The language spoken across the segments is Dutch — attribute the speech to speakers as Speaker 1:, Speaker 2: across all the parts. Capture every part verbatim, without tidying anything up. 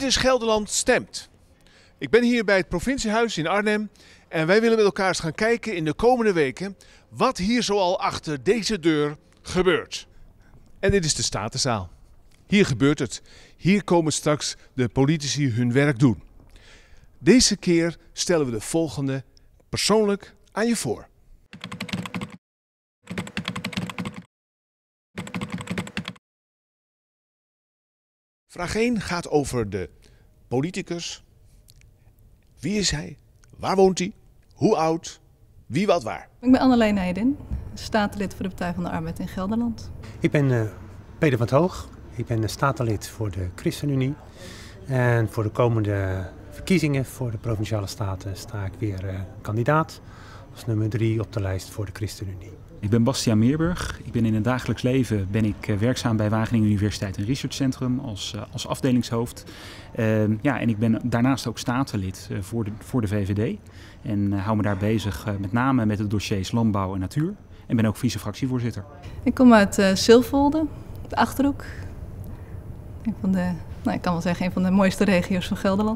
Speaker 1: Dit is Gelderland Stemt. Ik ben hier bij het provinciehuis in Arnhem en wij willen met elkaar eens gaan kijken in de komende weken wat hier zoal achter deze deur gebeurt. En dit is de Statenzaal. Hier gebeurt het. Hier komen straks de politici hun werk doen. Deze keer stellen we de volgende persoonlijk aan je voor. Vraag één gaat over de politicus. Wie is hij? Waar woont hij? Hoe oud? Wie, wat, waar?
Speaker 2: Ik ben Anneleen Heidin, statenlid voor de Partij van de Arbeid in Gelderland.
Speaker 3: Ik ben uh, Peter van 't Hoog. Ik ben statenlid voor de ChristenUnie. En voor de komende verkiezingen voor de Provinciale Staten sta ik weer uh, kandidaat als nummer drie op de lijst voor de ChristenUnie.
Speaker 4: Ik ben Bastiaan Meerburg. Ik ben in het dagelijks leven ben ik werkzaam bij Wageningen Universiteit en Research Centrum als, als afdelingshoofd. Uh, ja, en ik ben daarnaast ook statenlid uh, voor, de, voor de V V D. En uh, hou me daar bezig uh, met name met de dossiers landbouw en natuur. En ben ook vice-fractievoorzitter.
Speaker 2: Ik kom uit uh, Silvolde, de Achterhoek. Een van de, nou, ik kan wel zeggen, een van de mooiste regio's van Gelderland.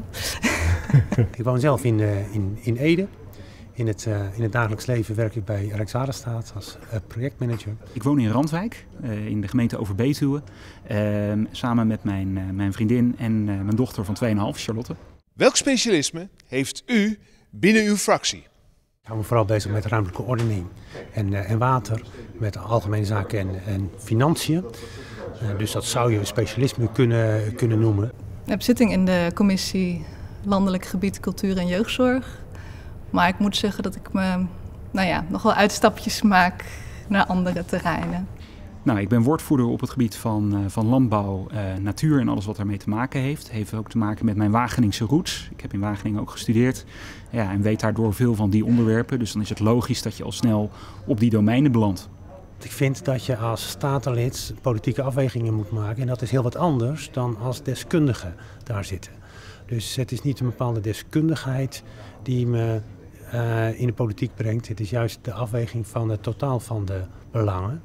Speaker 3: Ik woon zelf in, uh, in, in Ede. In het, uh, in het dagelijks leven werk ik bij Rijkswaterstaat als uh, projectmanager.
Speaker 4: Ik woon in Randwijk, uh, in de gemeente Overbetuwe. Uh, samen met mijn, uh, mijn vriendin en uh, mijn dochter van twee komma vijf, Charlotte.
Speaker 1: Welk specialisme heeft u binnen uw fractie?
Speaker 3: Ik hou me vooral bezig met ruimtelijke ordening en, uh, en water, met algemene zaken en, en financiën. Uh, dus dat zou je een specialisme kunnen, kunnen noemen.
Speaker 2: Ik heb zitting in de commissie Landelijk Gebied, Cultuur en Jeugdzorg. Maar ik moet zeggen dat ik me nou ja, nog wel uitstapjes maak naar andere terreinen.
Speaker 4: Nou, ik ben woordvoerder op het gebied van, uh, van landbouw, uh, natuur en alles wat daarmee te maken heeft. Heeft ook te maken met mijn Wageningse roots. Ik heb in Wageningen ook gestudeerd ja, en weet daardoor veel van die onderwerpen. Dus dan is het logisch dat je al snel op die domeinen belandt.
Speaker 3: Ik vind dat je als statenlid politieke afwegingen moet maken. En dat is heel wat anders dan als deskundige daar zitten. Dus het is niet een bepaalde deskundigheid die me uh, in de politiek brengt. Het is juist de afweging van het totaal van de belangen.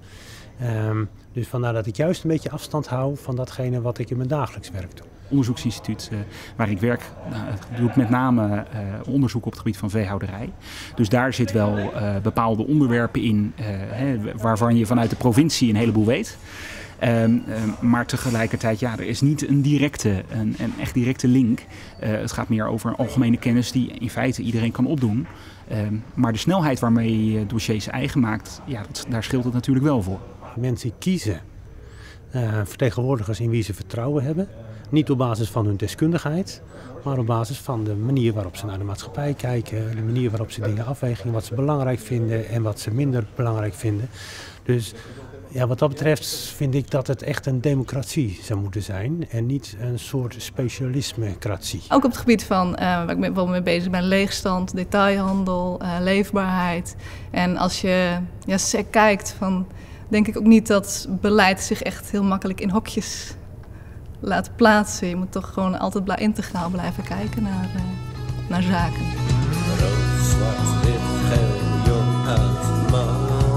Speaker 3: Um, dus vandaar dat ik juist een beetje afstand hou van datgene wat ik in mijn dagelijks werk doe.
Speaker 4: Onderzoeksinstituut uh, waar ik werk uh, doet met name uh, onderzoek op het gebied van veehouderij. Dus daar zit wel uh, bepaalde onderwerpen in uh, hè, waarvan je vanuit de provincie een heleboel weet. Um, um, maar tegelijkertijd, ja, er is niet een directe, een, een echt directe link. Uh, het gaat meer over algemene kennis die in feite iedereen kan opdoen. Um, maar de snelheid waarmee je dossiers eigen maakt, ja, dat, daar scheelt het natuurlijk wel voor.
Speaker 3: Mensen kiezen uh, vertegenwoordigers in wie ze vertrouwen hebben. Niet op basis van hun deskundigheid, maar op basis van de manier waarop ze naar de maatschappij kijken. De manier waarop ze dingen afwegen, wat ze belangrijk vinden en wat ze minder belangrijk vinden. Dus ja, wat dat betreft vind ik dat het echt een democratie zou moeten zijn en niet een soort specialismecratie.
Speaker 2: Ook op het gebied van uh, waar ik bijvoorbeeld mee bezig ben, leegstand, detailhandel, uh, leefbaarheid. En als je ja, kijkt, van, denk ik ook niet dat beleid zich echt heel makkelijk in hokjes laat plaatsen. Je moet toch gewoon altijd integraal blijven kijken naar, uh, naar zaken.
Speaker 5: Rood, zwart, wit, geel, jong, oud, man.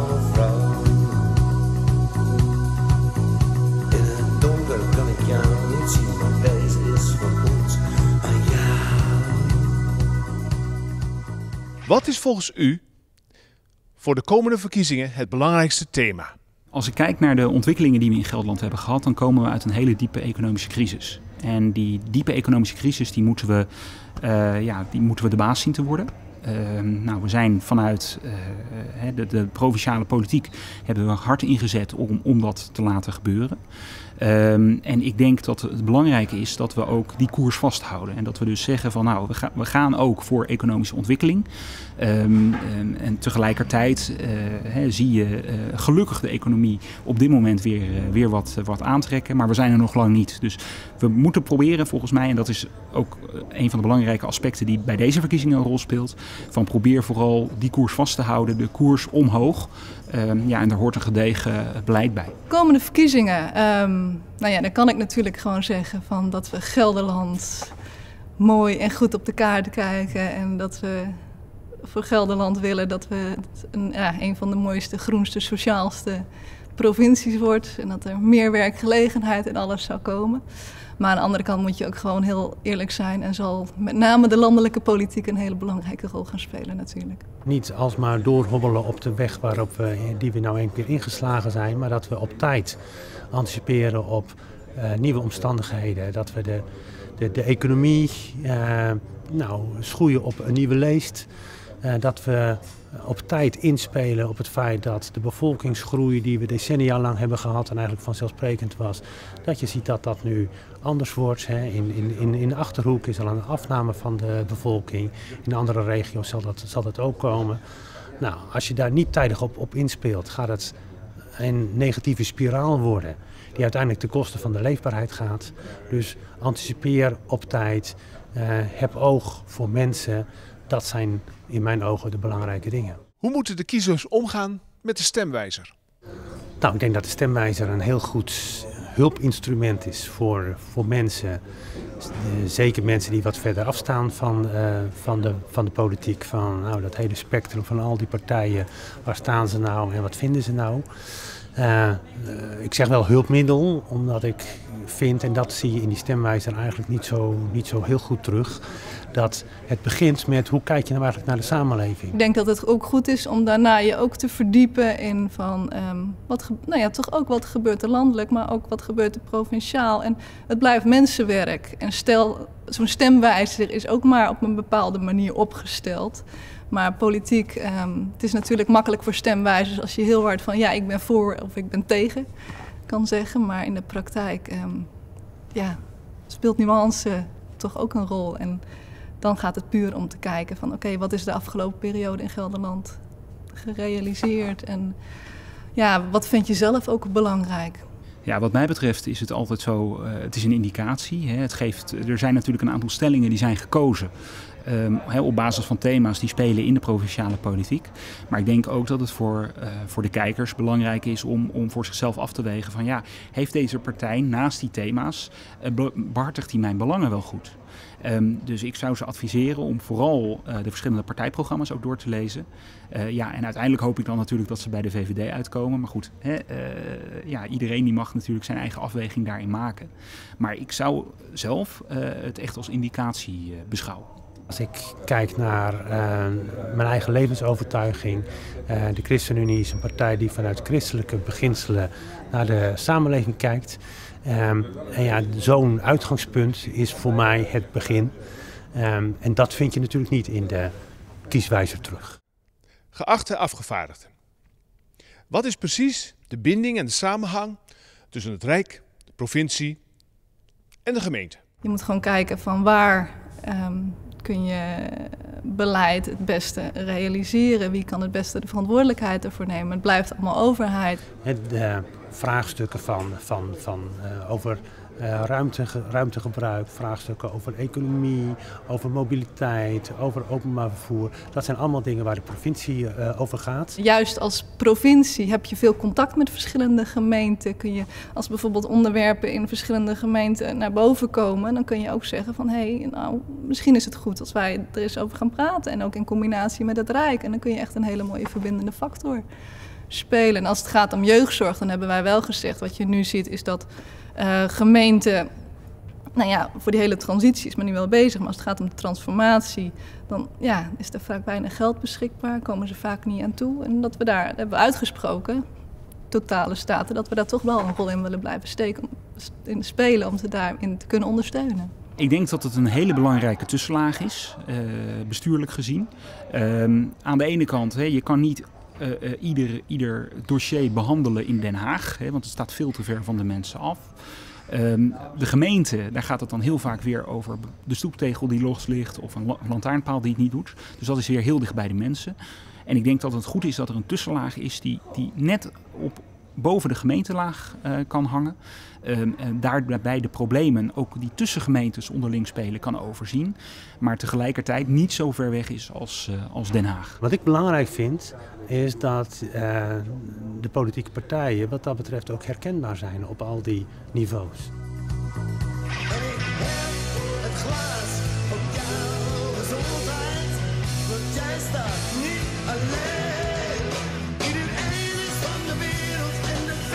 Speaker 1: Wat is volgens u voor de komende verkiezingen het belangrijkste thema?
Speaker 4: Als ik kijk naar de ontwikkelingen die we in Gelderland hebben gehad, dan komen we uit een hele diepe economische crisis. En die diepe economische crisis, die moeten we, uh, ja, die moeten we de baas zien te worden. Uh, nou, we zijn vanuit uh, de, de provinciale politiek hebben we hard ingezet om, om dat te laten gebeuren. Um, en ik denk dat het belangrijke is dat we ook die koers vasthouden. En dat we dus zeggen van nou, we, ga, we gaan ook voor economische ontwikkeling. Um, um, en tegelijkertijd uh, he, zie je uh, gelukkig de economie op dit moment weer, uh, weer wat, uh, wat aantrekken. Maar we zijn er nog lang niet. Dus we moeten proberen volgens mij, en dat is ook een van de belangrijke aspecten die bij deze verkiezingen een rol speelt. Van probeer vooral die koers vast te houden, de koers omhoog. Um, ja, en daar hoort een gedegen beleid bij.
Speaker 2: Komende verkiezingen, um, nou ja, dan kan ik natuurlijk gewoon zeggen van dat we Gelderland mooi en goed op de kaart kijken. En dat we voor Gelderland willen dat we een, ja, een van de mooiste, groenste, sociaalste provincies wordt en dat er meer werkgelegenheid en alles zou komen. Maar aan de andere kant moet je ook gewoon heel eerlijk zijn en zal met name de landelijke politiek een hele belangrijke rol gaan spelen natuurlijk.
Speaker 3: Niet alsmaar doorhobbelen op de weg waarop we, die we nou een keer ingeslagen zijn, maar dat we op tijd anticiperen op uh, nieuwe omstandigheden. Dat we de, de, de economie uh, nou, schoeien op een nieuwe leest. Uh, dat we op tijd inspelen op het feit dat de bevolkingsgroei die we decennia lang hebben gehad en eigenlijk vanzelfsprekend was, dat je ziet dat dat nu anders wordt. Hè. In, in, in, in de Achterhoek is al een afname van de bevolking. In andere regio's zal dat, zal dat ook komen. Nou, als je daar niet tijdig op, op inspeelt, gaat het een negatieve spiraal worden die uiteindelijk ten koste van de leefbaarheid gaat. Dus anticipeer op tijd, uh, heb oog voor mensen. Dat zijn in mijn ogen de belangrijke dingen.
Speaker 1: Hoe moeten de kiezers omgaan met de stemwijzer?
Speaker 3: Nou, ik denk dat de stemwijzer een heel goed hulpinstrument is voor, voor mensen. Zeker mensen die wat verder afstaan van, uh, van, de, van de politiek. Van nou, dat hele spectrum van al die partijen. Waar staan ze nou en wat vinden ze nou? Uh, uh, ik zeg wel hulpmiddel, omdat ik vind, en dat zie je in die stemwijzer eigenlijk niet zo, niet zo heel goed terug, dat het begint met hoe kijk je nou eigenlijk naar de samenleving.
Speaker 2: Ik denk dat het ook goed is om daarna je ook te verdiepen in van, um, wat, nou ja, toch ook wat gebeurt er landelijk, maar ook wat gebeurt er provinciaal. En het blijft mensenwerk. En stel, zo'n stemwijzer is ook maar op een bepaalde manier opgesteld. Maar politiek, um, het is natuurlijk makkelijk voor stemwijzers als je heel hard van ja, ik ben voor of ik ben tegen kan zeggen. Maar in de praktijk um, ja, speelt nuance toch ook een rol. En dan gaat het puur om te kijken van oké, okay, wat is de afgelopen periode in Gelderland gerealiseerd? En ja, wat vind je zelf ook belangrijk?
Speaker 4: Ja, wat mij betreft is het altijd zo, uh, het is een indicatie. Hè. Het geeft, er zijn natuurlijk een aantal stellingen die zijn gekozen. Um, he, op basis van thema's die spelen in de provinciale politiek. Maar ik denk ook dat het voor, uh, voor de kijkers belangrijk is om, om voor zichzelf af te wegen van ja, heeft deze partij naast die thema's, uh, behartigt die mijn belangen wel goed? Um, dus ik zou ze adviseren om vooral uh, de verschillende partijprogramma's ook door te lezen. Uh, ja, en uiteindelijk hoop ik dan natuurlijk dat ze bij de V V D uitkomen. Maar goed, hè, uh, ja, iedereen die mag natuurlijk zijn eigen afweging daarin maken. Maar ik zou zelf uh, het echt als indicatie uh, beschouwen.
Speaker 3: Als ik kijk naar uh, mijn eigen levensovertuiging, uh, de ChristenUnie is een partij die vanuit christelijke beginselen naar de samenleving kijkt. Um, en ja, zo'n uitgangspunt is voor mij het begin. Um, en dat vind je natuurlijk niet in de kieswijzer terug.
Speaker 1: Geachte afgevaardigden, wat is precies de binding en de samenhang tussen het Rijk, de provincie en de gemeente?
Speaker 2: Je moet gewoon kijken van waar um, kun je beleid het beste realiseren. Wie kan het beste de verantwoordelijkheid ervoor nemen? Het blijft allemaal overheid.
Speaker 3: Het, de vraagstukken van, van, van, uh, over uh, ruimte, ruimtegebruik, vraagstukken over economie, over mobiliteit, over openbaar vervoer. Dat zijn allemaal dingen waar de provincie uh, over gaat. Juist
Speaker 2: als provincie heb je veel contact met verschillende gemeenten. Kun je als bijvoorbeeld onderwerpen in verschillende gemeenten naar boven komen, dan kun je ook zeggen van hé, hey, nou, misschien is het goed als wij er eens over gaan praten. En ook in combinatie met het Rijk. En dan kun je echt een hele mooie verbindende factor spelen. En als het gaat om jeugdzorg, dan hebben wij wel gezegd, wat je nu ziet, is dat uh, gemeenten, nou ja, voor die hele transitie is men nu wel bezig, maar als het gaat om de transformatie, dan ja, is er vaak weinig geld beschikbaar, komen ze vaak niet aan toe. En dat we daar, dat hebben we uitgesproken, totale staten, dat we daar toch wel een rol in willen blijven steken, in spelen, om ze daarin te kunnen ondersteunen.
Speaker 4: Ik denk dat het een hele belangrijke tussenlaag is, uh, bestuurlijk gezien. Um, aan de ene kant, hè, je kan niet Uh, uh, ieder, ieder dossier behandelen in Den Haag, hè, want het staat veel te ver van de mensen af. Um, de gemeente, daar gaat het dan heel vaak weer over de stoeptegel die los ligt of een lantaarnpaal die het niet doet. Dus dat is weer heel dicht bij de mensen. En ik denk dat het goed is dat er een tussenlaag is die, die net op boven de gemeentelaag uh, kan hangen. Um, en daarbij de problemen, ook die tussen gemeentes onderling spelen, kan overzien. Maar tegelijkertijd niet zo ver weg is als, uh, als Den Haag.
Speaker 3: Wat ik belangrijk vind, is dat uh, de politieke partijen wat dat betreft ook herkenbaar zijn op al die niveaus.
Speaker 5: Het glas op jouw gezondheid, want jij staat niet alleen. Iedereen is van de wereld en de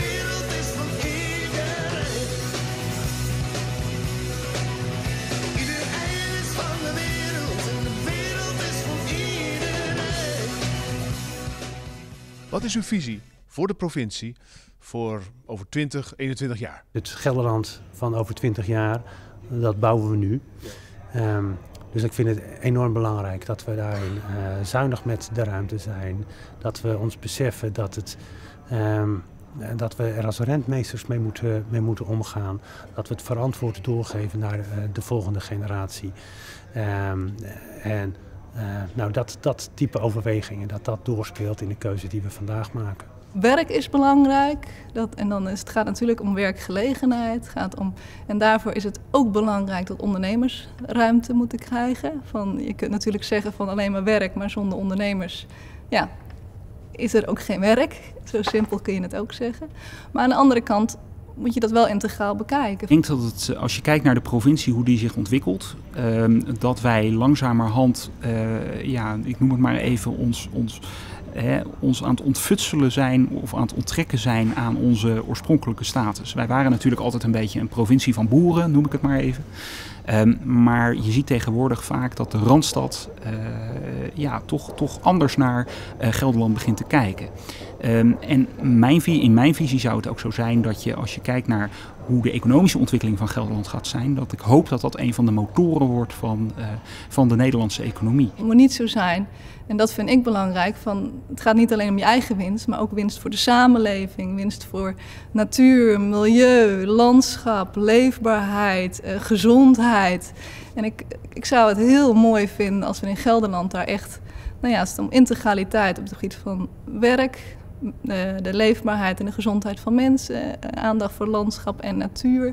Speaker 1: Wat is uw visie voor de provincie voor over twintig, eenentwintig jaar?
Speaker 3: Het Gelderland van over twintig jaar, dat bouwen we nu. Um, dus ik vind het enorm belangrijk dat we daarin uh, zuinig met de ruimte zijn. Dat we ons beseffen dat, het, um, dat we er als rentmeesters mee moeten, mee moeten omgaan. Dat we het verantwoord doorgeven naar uh, de volgende generatie. Um, en uh, nou, dat, dat type overwegingen, dat dat doorspeelt in de keuze die we vandaag maken.
Speaker 2: Werk is belangrijk. Dat, en dan is, het gaat natuurlijk om werkgelegenheid. Het gaat om, en daarvoor is het ook belangrijk dat ondernemers ruimte moeten krijgen. Van, je kunt natuurlijk zeggen van alleen maar werk, maar zonder ondernemers ja, is er ook geen werk. Zo simpel kun je het ook zeggen. Maar aan de andere kant moet je dat wel integraal bekijken.
Speaker 4: Ik denk dat het, als je kijkt naar de provincie, hoe die zich ontwikkelt, uh, dat wij langzamerhand, uh, ja, ik noem het maar even, ons... ons He, ons aan het ontfutselen zijn of aan het onttrekken zijn aan onze oorspronkelijke status. Wij waren natuurlijk altijd een beetje een provincie van boeren, noem ik het maar even. Um, maar je ziet tegenwoordig vaak dat de Randstad uh, ja, toch, toch anders naar uh, Gelderland begint te kijken. Um, en mijn, in mijn visie zou het ook zo zijn dat je, als je kijkt naar hoe de economische ontwikkeling van Gelderland gaat zijn, dat ik hoop dat dat een van de motoren wordt van, uh, van de Nederlandse economie.
Speaker 2: Het moet niet zo zijn, en dat vind ik belangrijk, van, het gaat niet alleen om je eigen winst, maar ook winst voor de samenleving, winst voor natuur, milieu, landschap, leefbaarheid, uh, gezondheid. En ik, ik zou het heel mooi vinden als we in Gelderland daar echt, nou ja, als het om integraliteit op het gebied van werk, de, de leefbaarheid en de gezondheid van mensen, aandacht voor landschap en natuur.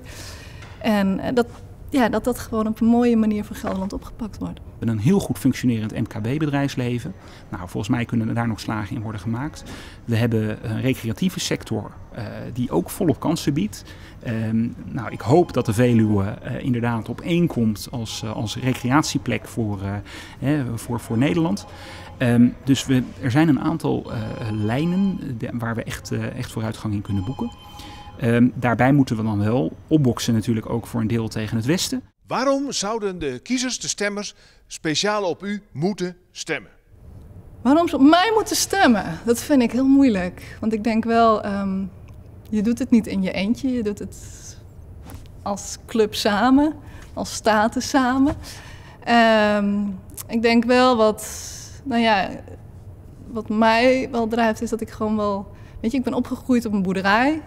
Speaker 2: En dat, ja, dat dat gewoon op een mooie manier voor Gelderland opgepakt wordt.
Speaker 4: We hebben een heel goed functionerend M K B-bedrijfsleven. Nou, volgens mij kunnen er daar nog slagen in worden gemaakt. We hebben een recreatieve sector uh, die ook volop kansen biedt. Um, nou, ik hoop dat de Veluwe uh, inderdaad op één komt als, uh, als recreatieplek voor, uh, eh, voor, voor Nederland. Um, dus we, er zijn een aantal uh, lijnen de, waar we echt, uh, echt vooruitgang in kunnen boeken. Um, daarbij moeten we dan wel opboksen natuurlijk ook voor een deel tegen het westen.
Speaker 1: Waarom zouden de kiezers, de stemmers, speciaal op u moeten stemmen?
Speaker 2: Waarom ze op mij moeten stemmen? Dat vind ik heel moeilijk. Want ik denk wel, um, je doet het niet in je eentje. Je doet het als club samen, als staten samen. Um, ik denk wel wat, nou ja, wat mij wel drijft is dat ik gewoon wel... Weet je, ik ben opgegroeid op een boerderij.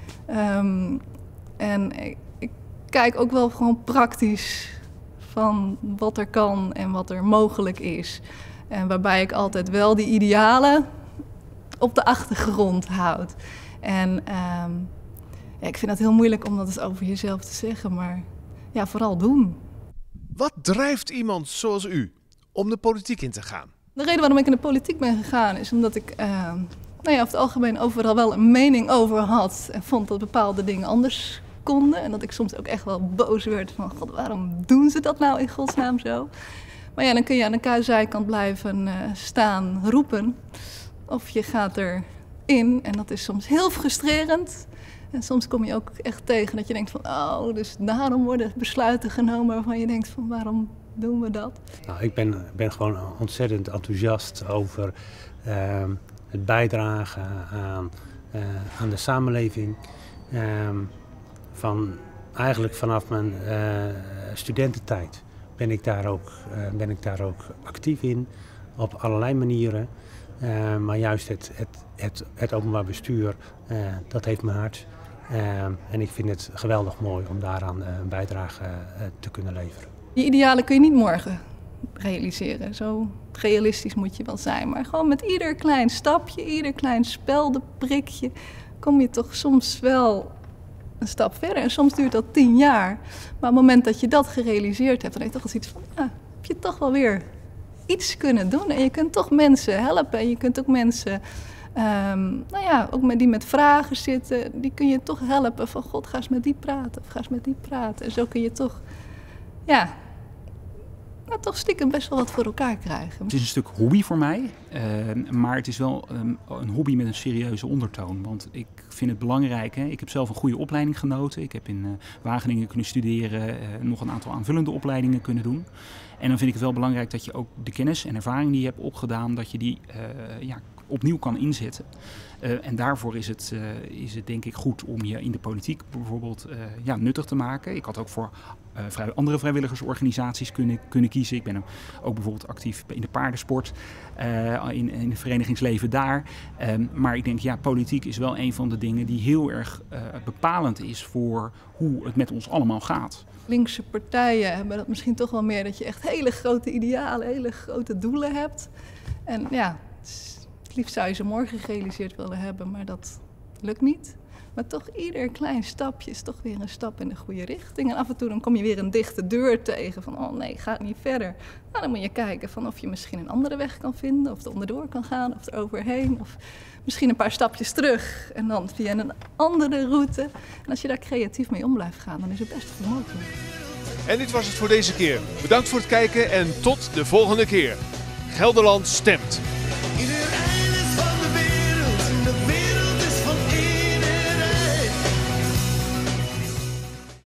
Speaker 2: Um, en ik, ik kijk ook wel gewoon praktisch van wat er kan en wat er mogelijk is. En waarbij ik altijd wel die idealen op de achtergrond houd. En um, ja, ik vind het heel moeilijk om dat eens over jezelf te zeggen, maar ja, vooral doen.
Speaker 1: Wat drijft iemand zoals u om de politiek in te gaan?
Speaker 2: De reden waarom ik in de politiek ben gegaan is omdat ik uh, nou ja, over het algemeen overal wel een mening over had. En vond dat bepaalde dingen anders konden. En dat ik soms ook echt wel boos werd van, god, waarom doen ze dat nou in godsnaam zo? Maar ja, dan kun je aan de zijkant blijven uh, staan roepen. Of je gaat erin en dat is soms heel frustrerend. En soms kom je ook echt tegen dat je denkt van, oh, dus daarom worden besluiten genomen waarvan je denkt van, waarom doen we dat?
Speaker 3: Nou, ik ben, ben gewoon ontzettend enthousiast over uh, het bijdragen aan, uh, aan de samenleving. Uh, van, eigenlijk vanaf mijn uh, studententijd ben ik, daar ook, uh, ben ik daar ook actief in, op allerlei manieren. Uh, maar juist het, het, het, het openbaar bestuur, uh, dat heeft mijn hart. Uh, en ik vind het geweldig mooi om daaraan uh, een bijdrage uh, te kunnen leveren.
Speaker 2: Die idealen kun je niet morgen realiseren. Zo realistisch moet je wel zijn. Maar gewoon met ieder klein stapje, ieder klein speldenprikje, kom je toch soms wel een stap verder. En soms duurt dat tien jaar. Maar op het moment dat je dat gerealiseerd hebt, dan heb je toch eens iets van, ja, heb je toch wel weer iets kunnen doen. En je kunt toch mensen helpen. En je kunt ook mensen, um, nou ja, ook met die met vragen zitten, die kun je toch helpen. Van, god, ga eens met die praten. Of ga eens met die praten. En zo kun je toch, ja, nou, toch stiekem best wel wat voor elkaar krijgen.
Speaker 4: Het is een stuk hobby voor mij, uh, maar het is wel um, een hobby met een serieuze ondertoon. Want ik vind het belangrijk, hè? Ik heb zelf een goede opleiding genoten. Ik heb in uh, Wageningen kunnen studeren, uh, nog een aantal aanvullende opleidingen kunnen doen. En dan vind ik het wel belangrijk dat je ook de kennis en ervaring die je hebt opgedaan, dat je die uh, ja, opnieuw kan inzetten. Uh, en daarvoor is het, uh, is het denk ik goed om je in de politiek bijvoorbeeld uh, ja, nuttig te maken. Ik had ook voor uh, vrij, andere vrijwilligersorganisaties kunnen, kunnen kiezen. Ik ben ook bijvoorbeeld actief in de paardensport, uh, in, in het verenigingsleven daar. Um, maar ik denk, ja, politiek is wel een van de dingen die heel erg uh, bepalend is voor hoe het met ons allemaal gaat.
Speaker 2: Linkse partijen hebben dat misschien toch wel meer, dat je echt hele grote idealen, hele grote doelen hebt. En ja, het liefst zou je ze morgen gerealiseerd willen hebben, maar dat lukt niet. Maar toch ieder klein stapje is toch weer een stap in de goede richting. En af en toe dan kom je weer een dichte deur tegen van, oh nee, gaat niet verder. Nou, dan moet je kijken van of je misschien een andere weg kan vinden, of er onderdoor kan gaan, of er overheen. Of misschien een paar stapjes terug en dan via een andere route. En als je daar creatief mee om blijft gaan, dan is het best veel mogelijk.
Speaker 1: En dit was het voor deze keer. Bedankt voor het kijken en tot de volgende keer. Gelderland stemt.